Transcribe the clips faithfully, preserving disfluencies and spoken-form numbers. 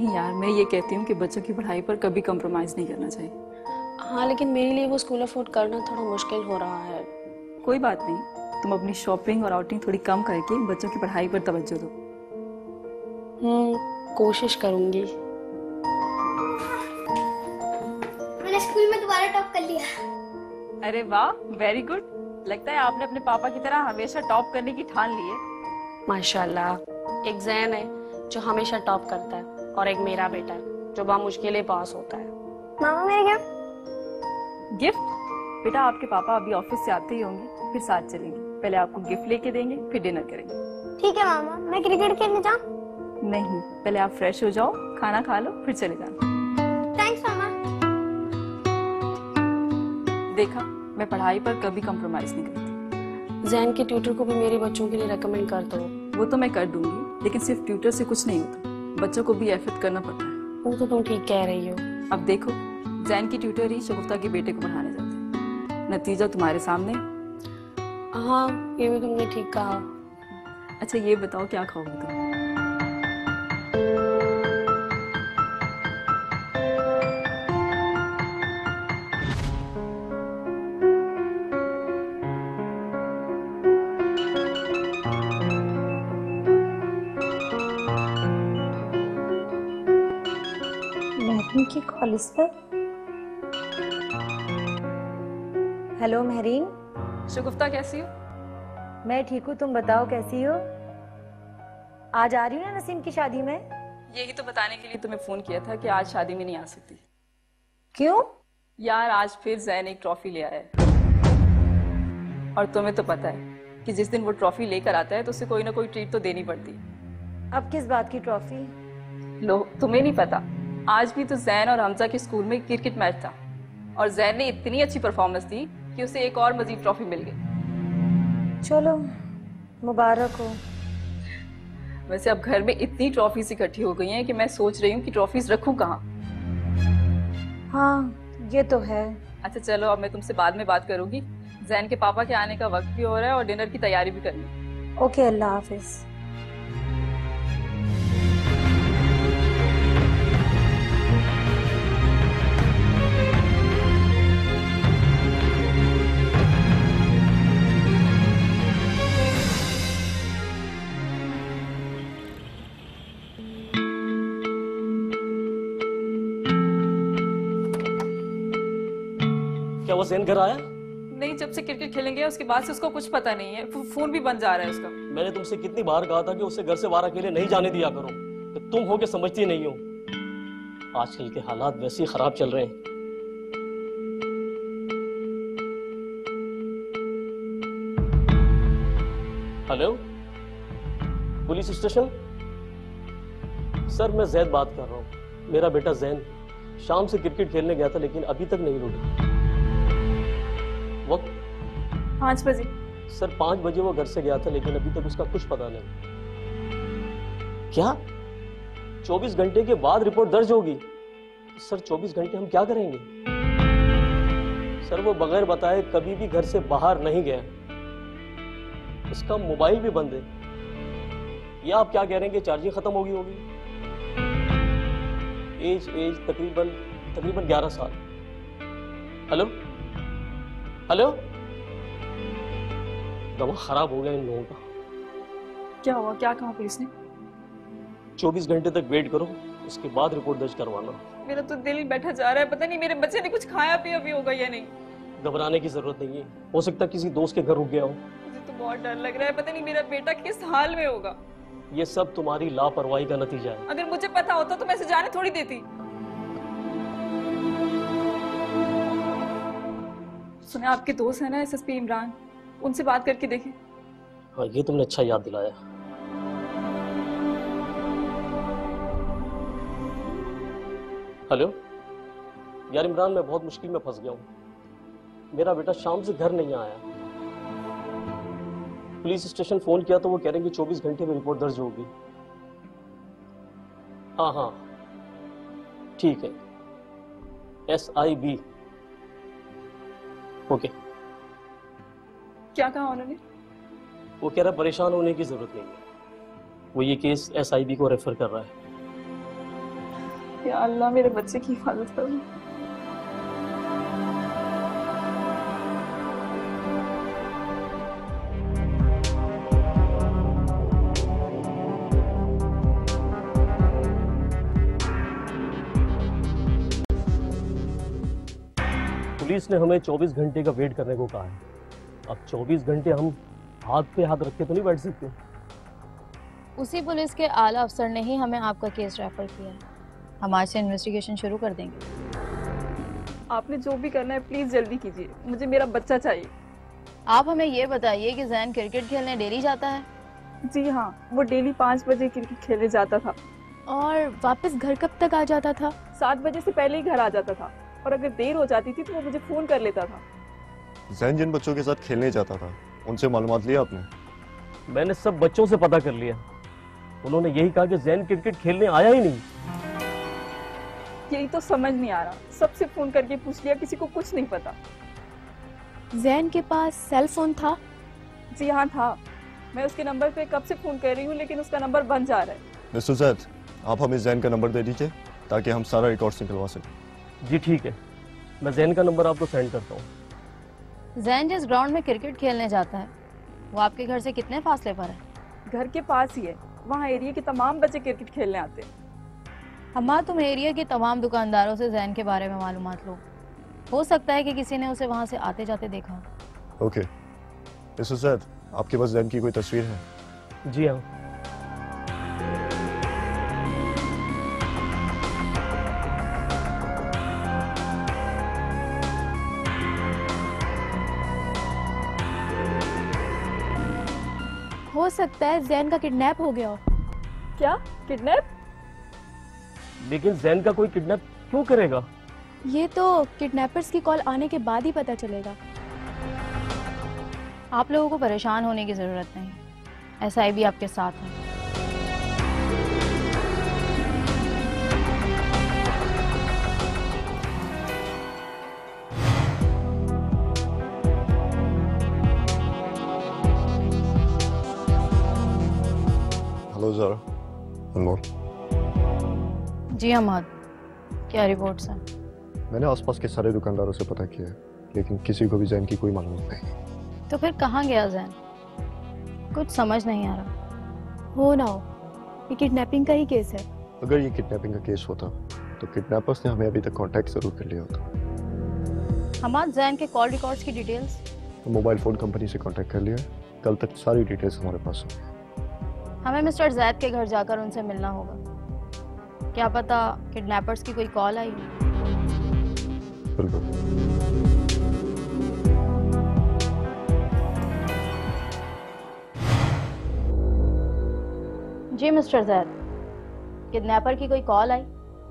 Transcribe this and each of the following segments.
नहीं यार, मैं ये कहती हूँ कि बच्चों की पढ़ाई पर कभी कम्प्रोमाइज़ नहीं करना चाहिए। हाँ, लेकिन मेरे लिए वो स्कूल अफोर्ड करना थोड़ा मुश्किल हो रहा है। कोई बात नहीं, तुम अपनी शॉपिंग और आउटिंग थोड़ी कम करके बच्चों की पढ़ाई पर तवज्जो दो। हम्म कोशिश करूंगी। मैंने स्कूल में दोबारा टॉप कर लिया। अरे वाह, वेरी गुड। लगता है आपने अपने पापा की तरह हमेशा टॉप करने की ठान ली है। माशाल्लाह, एक जैन है जो हमेशा टॉप करता है और एक मेरा बेटा है जो बहुत मुश्किलें पास होता है। मामा मेरे गिफ्ट। गिफ्ट? बेटा आपके पापा अभी ऑफिस से आते ही होंगे, फिर साथ चलेंगे। पहले आपको गिफ्ट लेके देंगे, फिर डिनर करेंगे। ठीक है मामा, मैं क्रिकेट खेलने जाऊँ? नहीं, पहले आप फ्रेश हो जाओ, खाना खा लो, फिर चले जाना। थैंक्स मामा। देखा, मैं पढ़ाई पर कभी कम्प्रोमाइज नहीं करती। जैन के ट्यूटर को भी मेरे बच्चों के लिए रेकमेंड कर दो। वो तो मैं कर दूंगी, लेकिन सिर्फ ट्यूटर से कुछ नहीं होता, बच्चों को भी एफर्ट करना पड़ता है। वो तो तुम ठीक कह रही हो। अब देखो, जैन की ट्यूटर ही शगुफ्ता के बेटे को पढ़ाने जाते हैं। नतीजा तुम्हारे सामने। हाँ, ये भी तुमने ठीक कहा। अच्छा ये बताओ, क्या खाओगे तुम? महरीन की कॉल इस पर। हेलो महरीन। शगुफ्ता कैसी हो? मैं ठीक हूँ, तुम बताओ कैसी हो? आज आ रही हो ना नसीम की शादी में? यही तो बताने के लिए तुम्हें फोन किया था कि आज शादी में नहीं आ सकती। क्यों? यार आज फिर जैन एक ट्रॉफी ले आया है, और तुम्हें तो पता है कि जिस दिन वो ट्रॉफी लेकर आता है तो उसे कोई ना कोई ट्रीट तो देनी पड़ती है। अब किस बात की ट्रॉफी? लो, तुम्हें नहीं पता, आज भी तो जैन और हमजा के स्कूल में क्रिकेट मैच था, और जैन ने इतनी अच्छी परफॉर्मेंस दी कि उसे एक और मजीद ट्रॉफी मिल गई। चलो, मुबारक हो। वैसे अब घर में इतनी ट्रॉफीज इकट्ठी हो गई हैं कि मैं सोच रही हूँ कि ट्रॉफीज रखूं कहाँ। हाँ, ये तो है। अच्छा चलो, अब मैं तुमसे बाद में बात करूंगी। जैन के पापा के आने का वक्त भी हो रहा है और डिनर की तैयारी भी करनी है। ओके, अल्लाह हाफिज। क्या वो जैन घर आया? नहीं, जब से क्रिकेट खेलेंगे उसके बाद से उसको कुछ पता नहीं है। फोन भी बंद जा रहा है उसका। मैंने तुमसे कितनी बार कहा था कि उसे घर से बाहर अकेले नहीं जाने दिया करो, तो तुम हो के समझती नहीं हो। आजकल के हालात वैसे ही खराब चल रहे हैं। Hello, police station? सर मैं जैद बात कर रहा हूँ। मेरा बेटा जैन शाम से क्रिकेट खेलने गया था, लेकिन अभी तक नहीं लौटा। वक्त पाँच बजे। सर पाँच बजे वो घर से गया था, लेकिन अभी तक उसका कुछ पता नहीं। क्या चौबीस घंटे के बाद रिपोर्ट दर्ज होगी? सर चौबीस घंटे हम क्या करेंगे? सर वो बगैर बताए कभी भी घर से बाहर नहीं गया, उसका मोबाइल भी बंद है। या आप क्या कह रहे हैं कि चार्जिंग खत्म होगी होगी? एज एज तकरीबन तकरीबन ग्यारह साल। हेलो हेलो, दवा खराब हो गया इन लोगों का। क्या हुआ? क्या कहा पुलिस ने? चौबीस घंटे तक वेट करो, उसके बाद रिपोर्ट दर्ज करवाना। मेरा तो दिल बैठा जा रहा है, पता नहीं मेरे बच्चे ने कुछ खाया पिया भी होगा या नहीं। घबराने की जरूरत नहीं है, हो सकता है किसी दोस्त के घर रुक गया हो। मुझे तो बहुत डर लग रहा है, पता नहीं मेरा बेटा किस हाल में होगा। ये सब तुम्हारी लापरवाही का नतीजा है। अगर मुझे पता होता तो मैं इसे जाने थोड़ी देती। सुने, आपके दोस्त है ना एसएसपी इमरान, उनसे बात करके देखें। हाँ, ये तुमने अच्छा याद दिलाया। हेलो यार इमरान, मैं बहुत मुश्किल में फंस गया हूँ। मेरा बेटा शाम से घर नहीं आया। पुलिस स्टेशन फोन किया तो वो कह रहे हैं कि चौबीस घंटे में रिपोर्ट दर्ज होगी। हाँ हाँ ठीक है, एस आई बी। ओके। क्या कहा उन्होंने? वो कह रहा है परेशान होने की जरूरत नहीं है, वो ये केस एस आई बी को रेफर कर रहा है। या अल्लाह मेरे बच्चे की हिफाजत करो। पुलिस ने हमें चौबीस घंटे का वेट करने को कहा है। अब चौबीस घंटे हम हाथ पे हाथ रख के तो नहीं बैठ सकते। उसी पुलिस के आला अफसर ने ही हमें आपका केस रेफर किया है। हम आज से इन्वेस्टिगेशन शुरू कर देंगे। आपने जो भी करना है प्लीज जल्दी कीजिए, मुझे मेरा बच्चा चाहिए। आप हमें ये बताइए कि जैन क्रिकेट खेलने डेली जाता है? जी हाँ, वो डेली पाँच बजे क्रिकेट खेलने जाता था। और वापस घर कब तक आ जाता था? सात बजे से पहले ही घर आ जाता था, और अगर देर हो जाती थी तो वो मुझे फोन कर लेता था। जैन जिन बच्चों के साथ खेलने जाता था उनसे मालूमात लिया आपने? मैंने सब बच्चों से पता कर लिया। उन्होंने यही कहा कि जैन क्रिकेट खेलने आया ही नहीं। यही तो समझ नहीं आ रहा, सबसे फोन करके पूछ लिया, किसी को कुछ नहीं पता। जैन के पास सेल फोन था? जी हाँ था। मैं उसके नंबर पे कब से फोन कर रही हूँ लेकिन उसका नंबर बंद जा रहा है। मिस्टर जैद, आप हमें जैन का नंबर दे दीजिए ताकि हम सारा रिकॉर्ड्स निकलवा सकें। जी ठीक है, मैं जैन का नंबर आपको सेंड करता हूँ। जैन जिस ग्राउंड में क्रिकेट खेलने जाता है वो आपके घर से कितने फासले पर है? घर के पास ही है, वहाँ एरिया के तमाम बच्चे क्रिकेट खेलने आते हैं। अम्मा, तुम एरिया के तमाम दुकानदारों से जैन के बारे में मालूमात लो। हो सकता है कि किसी ने उसे वहाँ से आते जाते देखा हो। ओके मिस्टर जैद, आपके पास जैन की कोई तस्वीर है? जी हाँ। हो सकता है जैन का किडनैप हो गया हो। क्या किडनैप? लेकिन जैन का कोई किडनैप क्यों करेगा? ये तो किडनैपर्स की कॉल आने के बाद ही पता चलेगा। आप लोगों को परेशान होने की जरूरत नहीं, एसआई भी आपके साथ है। हेलो ज़ारा, अनमोल। जी अहमद, क्या रिपोर्ट्स हैं? मैंने आसपास के सारे दुकानदारों से पता किया है लेकिन किसी को भी जैन की कोई मालूमात नहीं। तो फिर कहाँ गया जैन? कुछ समझ नहीं आ रहा। हो ना हो, ये किडनैपिंग का ही केस है। अगर ये किडनैपिंग का केस होता तो किडनैपर्स ने हमें अभी तक कांटेक्ट जरूर कर लिया होता। हमाद जैन के कॉल रिकॉर्ड्स की डिटेल्स? तो मोबाइल फ़ोन कंपनी से कांटेक्ट कर लिया, कल तक सारी डिटेल्स हमारे पास होंगी। हमें मिस्टर जैद के घर जाकर उनसे मिलना होगा। क्या पता किडनैपर्स की कोई कॉल आई हो। बिल्कुल। जी मिस्टर जैद, किडनैपर की कोई कॉल आई?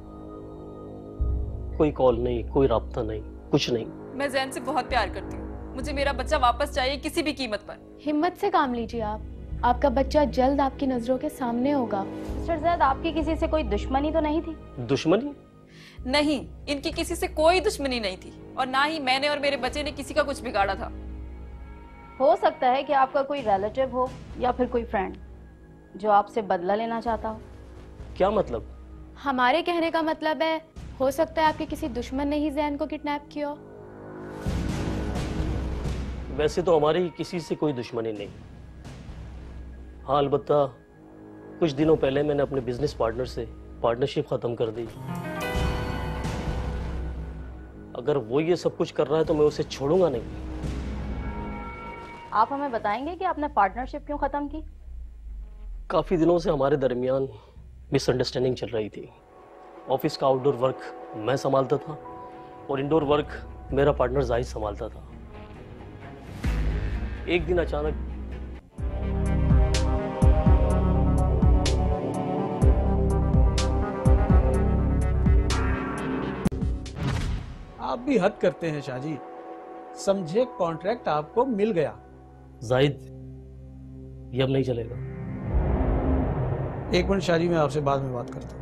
कोई कॉल नहीं, कोई राब्ता नहीं, कुछ नहीं। मैं जैन से बहुत प्यार करती हूँ, मुझे मेरा बच्चा वापस चाहिए किसी भी कीमत पर। हिम्मत से काम लीजिए आप, आपका बच्चा जल्द आपकी नजरों के सामने होगा। मिस्टर जैद, आपकी किसी से कोई दुश्मनी तो नहीं थी? दुश्मनी? नहीं, इनकी किसी से कोई दुश्मनी नहीं थी, और ना ही मैंने और मेरे बच्चे ने किसी का कुछ बिगाड़ा था। हो सकता है कि आपका कोई रिलेटिव हो या फिर कोई फ्रेंड जो आपसे बदला लेना चाहता हो। क्या मतलब? हमारे कहने का मतलब है, हो सकता है आपके किसी दुश्मन ने ही जैन को किडनैप किया हो। वैसे तो हमारी किसी से कोई दुश्मनी नहीं। हाँ, अलबत्ता कुछ दिनों पहले मैंने अपने बिजनेस पार्टनर से पार्टनरशिप खत्म कर दी। अगर वो ये सब कुछ कर रहा है तो मैं उसे छोड़ूंगा नहीं। आप हमें बताएंगे कि आपने पार्टनरशिप क्यों खत्म की? काफी दिनों से हमारे दरमियान मिसअंडरस्टैंडिंग चल रही थी। ऑफिस का आउटडोर वर्क मैं संभालता था और इंडोर वर्क मेरा पार्टनर जाहिद संभालता था। एक दिन अचानक आप भी हद करते हैं शाहजी। समझे कॉन्ट्रैक्ट आपको मिल गया। जाहिद, ये अब नहीं चलेगा। एक मिनट शाहजी, मैं आपसे बाद में बात करता हूँ।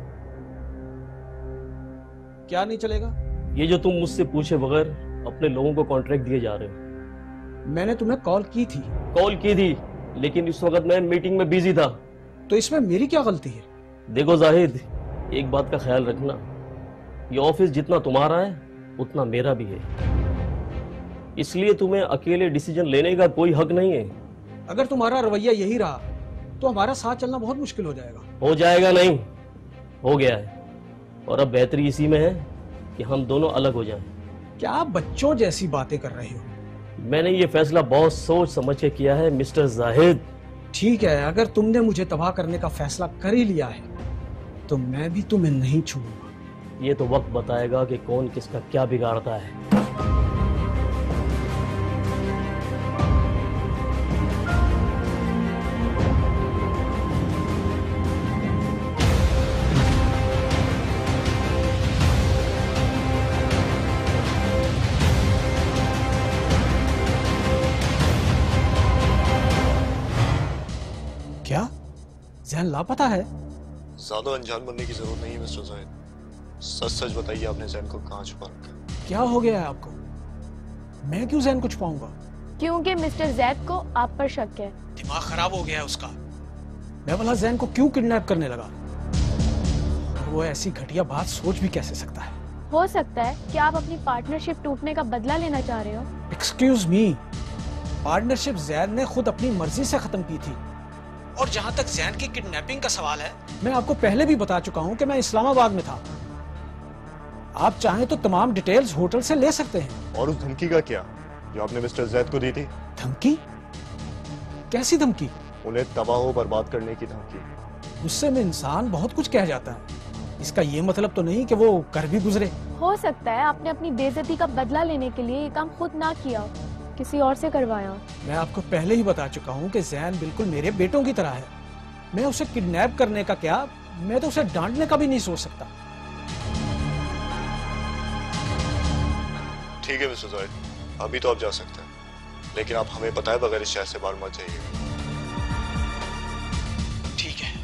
क्या नहीं चलेगा? ये जो तुम मुझसे पूछे बगैर अपने लोगों को कॉन्ट्रैक्ट दिए जा रहे हो। मैंने तुम्हें कॉल की थी। कॉल की थी, लेकिन इस वक्त मैं मीटिंग में बिजी था। तो इसमें मेरी क्या गलती है? देखो जाहिद, एक बात का ख्याल रखना, ये ऑफिस जितना तुम्हारा है उतना मेरा भी है, इसलिए तुम्हें अकेले डिसीजन लेने का कोई हक नहीं है। अगर तुम्हारा रवैया यही रहा तो हमारा साथ चलना बहुत मुश्किल हो जाएगा। हो जाएगा नहीं, हो गया है, और अब बेहतरी इसी में है कि हम दोनों अलग हो जाएं। क्या आप बच्चों जैसी बातें कर रहे हो? मैंने ये फैसला बहुत सोच समझ के किया है मिस्टर जाहिद। ठीक है, अगर तुमने मुझे तबाह करने का फैसला कर ही लिया है तो मैं भी तुम्हें नहीं छूऊंगा। ये तो वक्त बताएगा कि कौन किसका क्या बिगाड़ता है। क्या जैन लापता है? ज्यादा अनजान बनने की जरूरत नहीं है मिस्टर जाहिद। सच सच बताइए आपने जैन को कहाँ छुपा रखा? क्या हो गया है आपको? मैं क्यों जैन को छुपाऊंगा? क्योंकि मिस्टर जैद को आप पर शक है। दिमाग खराब हो गया है उसका। मैं भला जैन को क्यों किडनैप करने लगा? वो ऐसी घटिया बात सोच भी कैसे सकता है? हो सकता है कि आप अपनी पार्टनरशिप टूटने का बदला लेना चाह रहे हो। एक्सक्यूज मी, पार्टनरशिप जैद ने खुद अपनी मर्जी से खत्म की थी, और जहां तक जैन की किडनैपिंग का सवाल है, मैं आपको पहले भी बता चुका हूं कि मैं इस्लामाबाद में था। आप चाहें तो तमाम डिटेल्स होटल से ले सकते हैं। और उस धमकी का क्या जो आपने मिस्टर जैद को दी थी? धमकी? कैसी धमकी? उन्हें तबाह व बर्बाद करने की धमकी। गुस्से में इंसान बहुत कुछ कह जाता है, इसका ये मतलब तो नहीं कि वो कर भी गुजरे। हो सकता है आपने अपनी बेइज्जती का बदला लेने के लिए ये काम खुद ना किया हो, किसी और से करवाया। मैं आपको पहले ही बता चुका हूँ कि जैन बिल्कुल मेरे बेटों की तरह है। मैं उसे किडनैप करने का क्या, मैं तो उसे डांटने का भी नहीं सोच सकता। ठीक है मिस्टर जाहिद, अभी तो आप जा सकते हैं, लेकिन आप हमें बताए बगैर इस शहर से बाहर मत जाइए। ठीक है।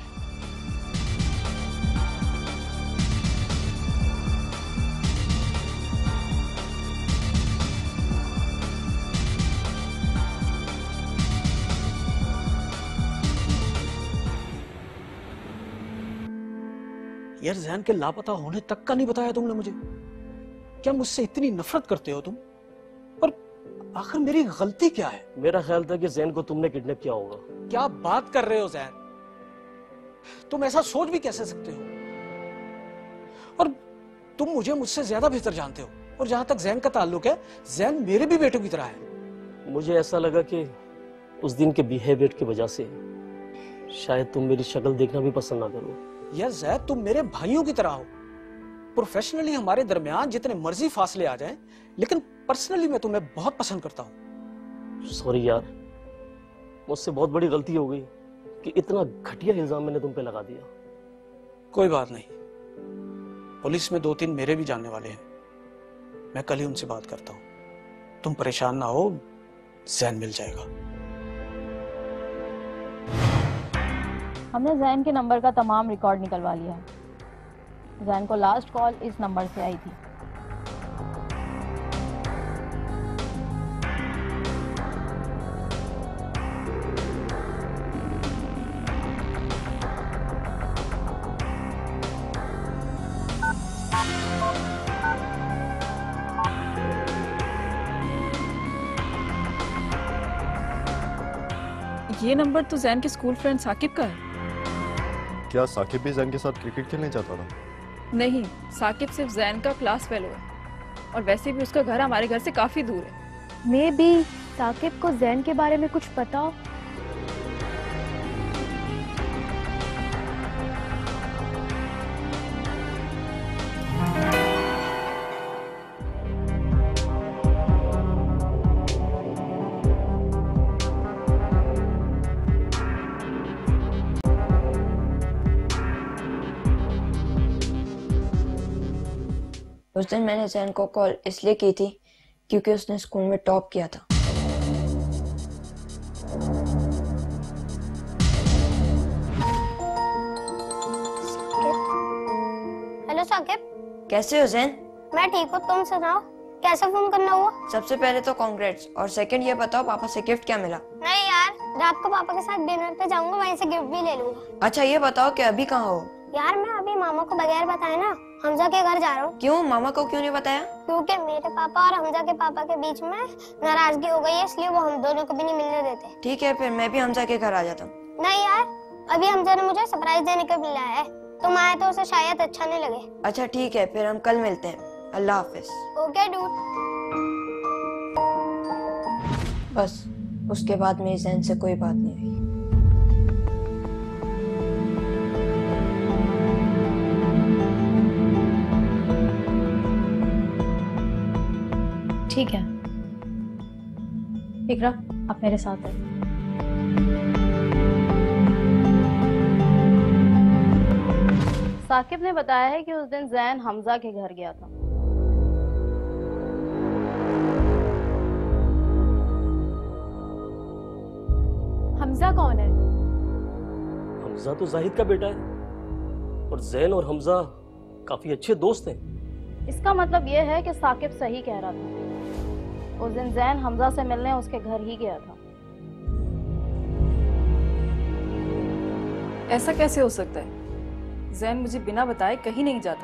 यार जैन के लापता होने तक का नहीं बताया तुमने मुझे। क्या मुझसे इतनी नफरत करते हो तुम? पर आखिर मेरी गलती क्या है? मेरा ख्याल था कि जैन को तुमने किडनैप किया होगा। क्या बात कर रहे हो जैन? तुम ऐसा सोच भी कैसे सकते हो? और तुम मुझे मुझसे ज्यादा बेहतर जानते हो, और जहां तक जैन का ताल्लुक है, जैन मेरे भी बेटों की तरह है। मुझे ऐसा लगा कि उस दिन के बिहेवियर की वजह से शायद तुम मेरी शक्ल देखना भी पसंद ना करो। यार जैद, तुम मेरे भाइयों की तरह हो। प्रोफेशनली हमारे दरमियान जितने मर्जी फासले आ जाएं, लेकिन पर्सनली मैं तुम्हें बहुत पसंद करता हूँ। सॉरी यार, मुझसे बहुत बड़ी गलती हो गई कि इतना घटिया इल्जाम मैंने तुम पे लगा दिया। कोई बात नहीं, पुलिस में दो तीन मेरे भी जानने वाले हैं, मैं कल ही उनसे बात करता हूँ। तुम परेशान ना हो, जैन मिल जाएगा। हमने जैन के नंबर का तमाम रिकॉर्ड निकलवा लिया है। जैन को लास्ट कॉल इस नंबर से आई थी। ये नंबर तो जैन के स्कूल फ्रेंड साकिब का है। क्या साकिब भी जैन के साथ क्रिकेट खेलने जाता था? नहीं, साकिब सिर्फ जैन का क्लास फेलो है, और वैसे भी उसका घर हमारे घर से काफी दूर है। मे बी साकिब को जैन के बारे में कुछ पता हो। उस दिन मैंने जैन को कॉल इसलिए की थी क्योंकि उसने स्कूल में टॉप किया था। हेलो साकिब। कैसे हो जैन? मैं ठीक हूँ, तुम सुनाओ, कैसे फोन करना हुआ? सबसे पहले तो कांग्रेट्स, और सेकंड ये बताओ पापा से गिफ्ट क्या मिला? नहीं यार, रात को पापा के साथ डिनर पे जाऊंगा, वहीं से गिफ्ट भी ले लूंगा। अच्छा ये बताओ कि अभी कहाँ हो? यार मैं अभी मामा को बगैर बताए ना हमजा के घर जा रहा हूँ। क्यों, मामा को क्यों नहीं बताया? क्योंकि मेरे पापा और हमजा के पापा के बीच में नाराजगी हो गई है, इसलिए वो हम दोनों को भी नहीं मिलने देते। ठीक है, फिर मैं भी हमजा के घर आ जाता हूँ। नहीं यार, अभी हमजा ने मुझे सरप्राइज देने को बुलाया है, तुम आए तो उसे शायद अच्छा नहीं लगे। अच्छा ठीक है, फिर हम कल मिलते हैं। अल्लाह हाफिज। Okay dude. बस उसके बाद मेरी जहन से कोई बात नहीं हुई। ठीक है इकरा, आप मेरे साथ है। साकिब ने बताया है कि उस दिन जैन हमजा के घर गया था। हमजा कौन है? हमजा तो जाहिद का बेटा है, और जैन और हमजा काफी अच्छे दोस्त हैं। इसका मतलब यह है कि साकिब सही कह रहा था। उस दिन जैन हमजा से मिलने उसके घर ही गया था। ऐसा कैसे हो सकता है? जैन मुझे बिना बताए कहीं नहीं जाता।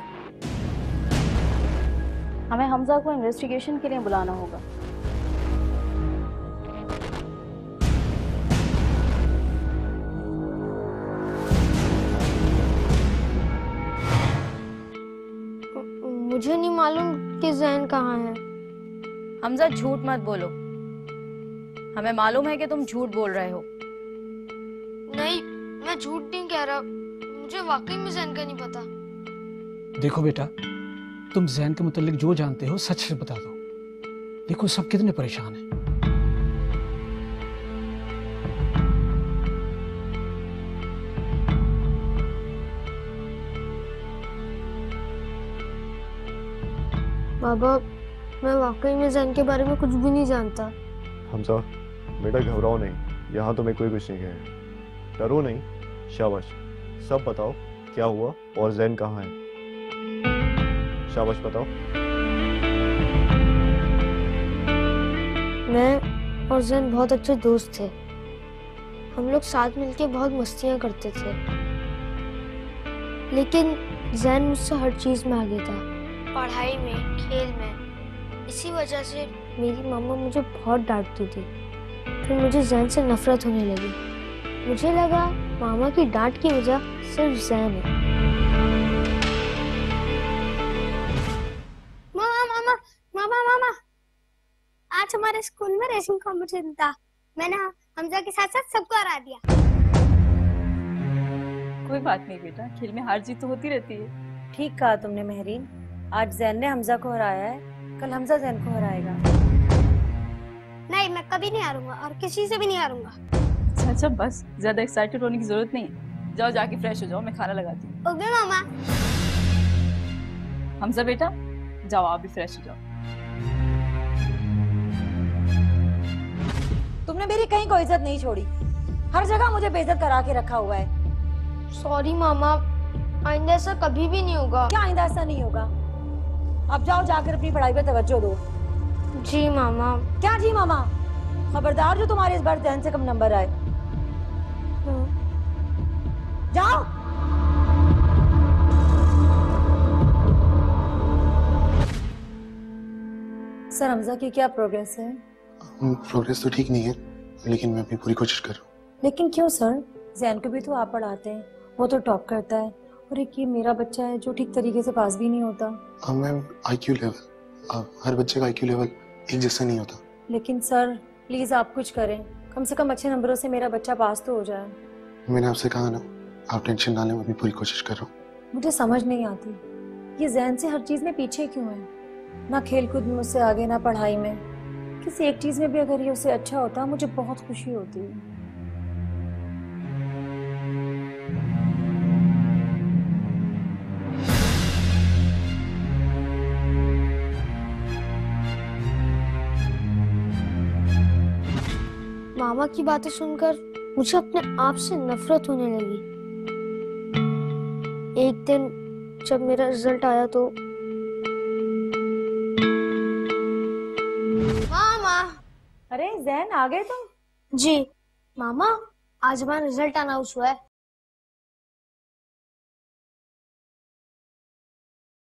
हमें हमजा को इन्वेस्टिगेशन के लिए बुलाना होगा। मुझे नहीं मालूम कि जैन कहाँ है। हमजा झूठ मत बोलो, हमें मालूम है कि तुम झूठ बोल रहे हो। नहीं, मैं झूठ नहीं कह रहा, मुझे वाकई में जैन का नहीं पता। देखो बेटा, तुम जैन के मुतालिक जो जानते हो सच से बता दो। देखो सब कितने परेशान हैं। बाबा, मैं वाकई में जैन के बारे में कुछ भी नहीं जानता। हमजा बेटा घबराओ नहीं, यहाँ तुम्हें कोई कुछ नहीं कहेगा। डरो नहीं, शाबाश। सब बताओ क्या हुआ और जैन कहाँ है। शाबाश बताओ। मैं और जैन बहुत अच्छे दोस्त थे। हम लोग साथ मिलके बहुत मस्तियाँ करते थे, लेकिन जैन मुझसे हर चीज में आगे था, पढ़ाई में, खेल में। इसी वजह से मेरी मम्मा मुझे बहुत डांटती थी। फिर मुझे जैन से नफरत होने लगी। मुझे लगा मामा की डांट की वजह सिर्फ जैन है। मामा मामा मामा मामा आज हमारे स्कूल में रेसिंग कॉम्पिटिशन था। मैंने हमजा के साथ साथ सबको हरा दिया। कोई बात नहीं बेटा, खेल में हार जीत तो होती रहती है। ठीक कहा तुमने महरीन, आज जैन ने हमजा को हराया है, कल हमजा जैन को हराएगा। नहीं, मैं कभी नहीं हारूंगा और किसी से भी नहीं हारूंगा। अच्छा अच्छा बस, ज्यादा एक्साइटेड होने की जरूरत नहीं है। जाओ जाके फ्रेश हो जाओ, मैं खाना लगाती हूँ। ओके मामा। हमजा बेटा जाओ, आप भी फ्रेश हो जाओ। तुमने मेरी कहीं कोई इज्जत नहीं छोड़ी, हर जगह मुझे बेइज्जत करा के रखा हुआ है। सॉरी मामा, आइंदा ऐसा कभी भी नहीं होगा। क्या आइंदा ऐसा नहीं होगा? अब जाओ जाकर अपनी पढ़ाई पे तवज्जो दो। जी मामा। क्या जी मामा? खबरदार जो तुम्हारे इस बार ध्यान से कम नंबर आए। जाओ। सर हमजा की क्या प्रोग्रेस है? प्रोग्रेस तो ठीक नहीं है, लेकिन मैं अपनी पूरी कोशिश कर रहा हूँ। लेकिन क्यों सर? जैन को भी तो आप पढ़ाते हैं, वो तो टॉप करता है, और एक ये मेरा बच्चा है जो ठीक तरीके से पास भी नहीं होता। मैम आईक्यू लेवल, हर बच्चे का आईक्यू लेवल एक जैसा नहीं होता। लेकिन सर प्लीज आप कुछ करें, कम से कम अच्छे नंबरों से मेरा बच्चा पास तो हो जाए। मैंने आपसे कहा ना, आप टेंशन ना लें, मैं अपनी पूरी कोशिश कर रहा हूँ। मुझे समझ नहीं आती ये जैन से हर चीज में पीछे क्यों है, ना खेल कूद में मुझसे आगे, ना पढ़ाई में। किसी एक चीज में भी अगर ये उससे अच्छा होता मुझे बहुत खुशी होती है। मामा की बातें सुनकर मुझे अपने आप से नफरत होने लगी। एक दिन जब मेरा रिजल्ट आया तो मामा। अरे जैन आ गए तुम? जी मामा, आज हमारा रिजल्ट अनाउंस हुआ है।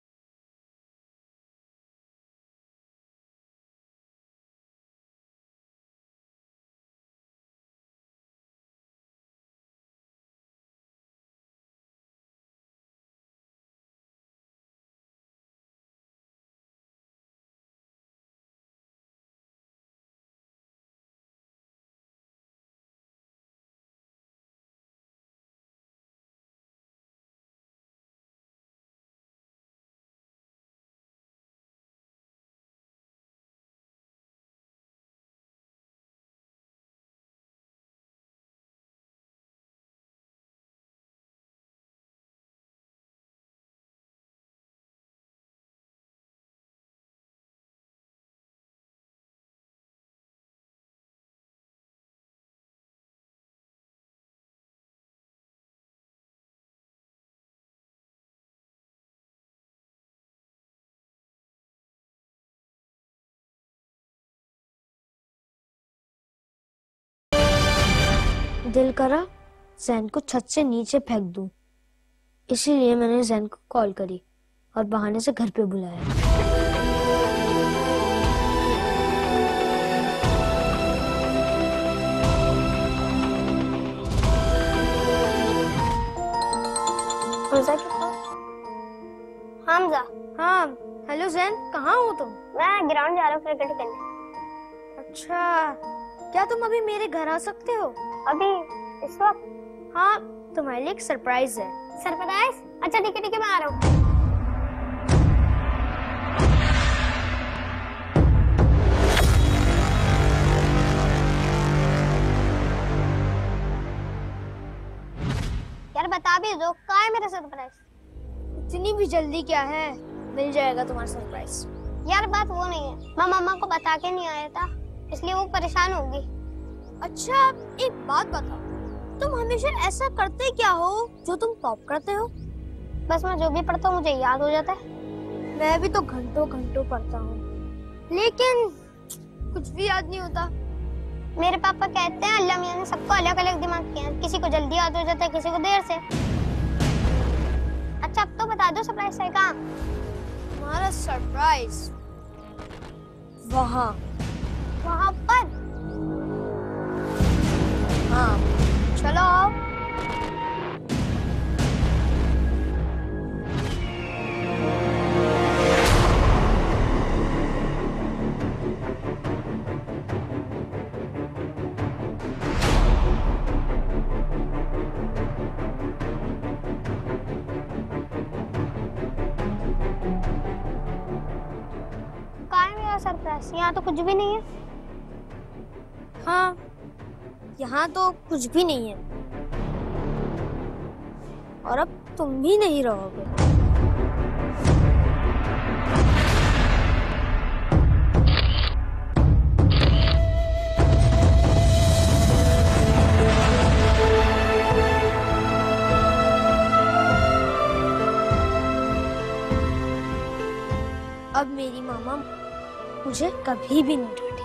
दिल करा जैन को छत से नीचे फेंक दूं। इसीलिए मैंने जैन को कॉल करी और बहाने से घर पे बुलाया। हमजा के पास। हमजा। हाँ, हेलो जैन, कहाँ हो तुम? मैं ग्राउंड जा रहा हूँ क्रिकेट खेलने। अच्छा, क्या तुम अभी मेरे घर आ सकते हो? अभी इस वक्त? हाँ, तुम्हारे लिए एक सरप्राइज है। सरप्राइज? अच्छा ठीक है ठीक है, मैं आ रहा हूँ। यार बता भी दो, कहाँ है मेरा सरप्राइज? इतनी भी जल्दी क्या है, मिल जाएगा तुम्हारा सरप्राइज। यार बात वो नहीं है, मैं मम्मा को बता के नहीं आया था, इसलिए वो परेशान होगी। अच्छा, एक बात बताओ, तुम हमेशा ऐसा करते क्या हो जो तुम टॉप करते हो? बस मैं जो भी पढ़ता हूँ मुझे याद हो जाता है। मैं भी तो घंटों घंटों पढ़ता हूँ, लेकिन कुछ भी याद नहीं होता। मेरे पापा कहते हैं अल्लाह मियां ने सबको अलग अलग दिमाग किया है, किसी को जल्दी याद हो जाता है, किसी को देर से। अच्छा अब तो बता दो सरप्राइज है कहाँ? हमारा सरप्राइज वहाँ वहाँ पर? हाँ, चलो आओ। सरप्राइज? यहाँ तो कुछ भी नहीं है। हाँ, यहाँ तो कुछ भी नहीं है, और अब तुम भी नहीं रहोगे। अब मेरी मामा मुझे कभी भी नहीं डांटेगी।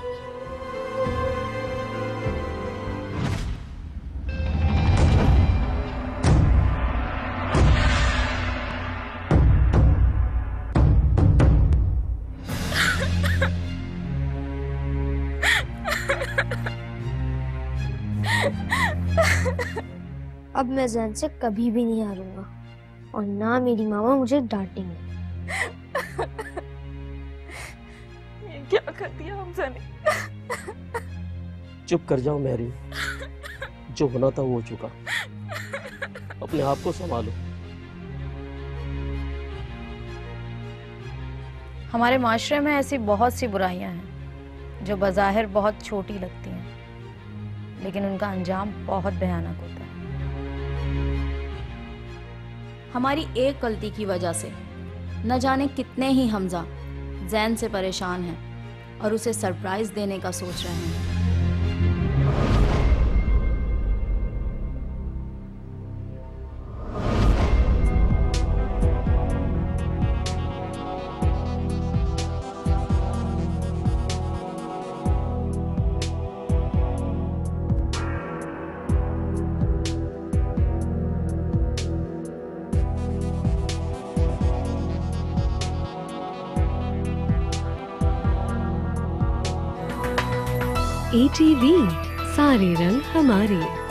अब मैं जैन से कभी भी नहीं हारूंगा, और ना मेरी मामा मुझे डांटेंगे। क्या कर दिया हमजा ने? चुप कर जाओ मैरी, जो होना था वो हो चुका, अपने आप को संभालो। हमारे माशरे में ऐसी बहुत सी बुराइयां हैं जो बज़ाहिर बहुत छोटी लगती हैं, लेकिन उनका अंजाम बहुत भयानक होता है। हमारी एक गलती की वजह से न जाने कितने ही हमजा जैन से परेशान हैं और उसे सरप्राइज देने का सोच रहे हैं। ई टी वी, सारे रंग हमारे।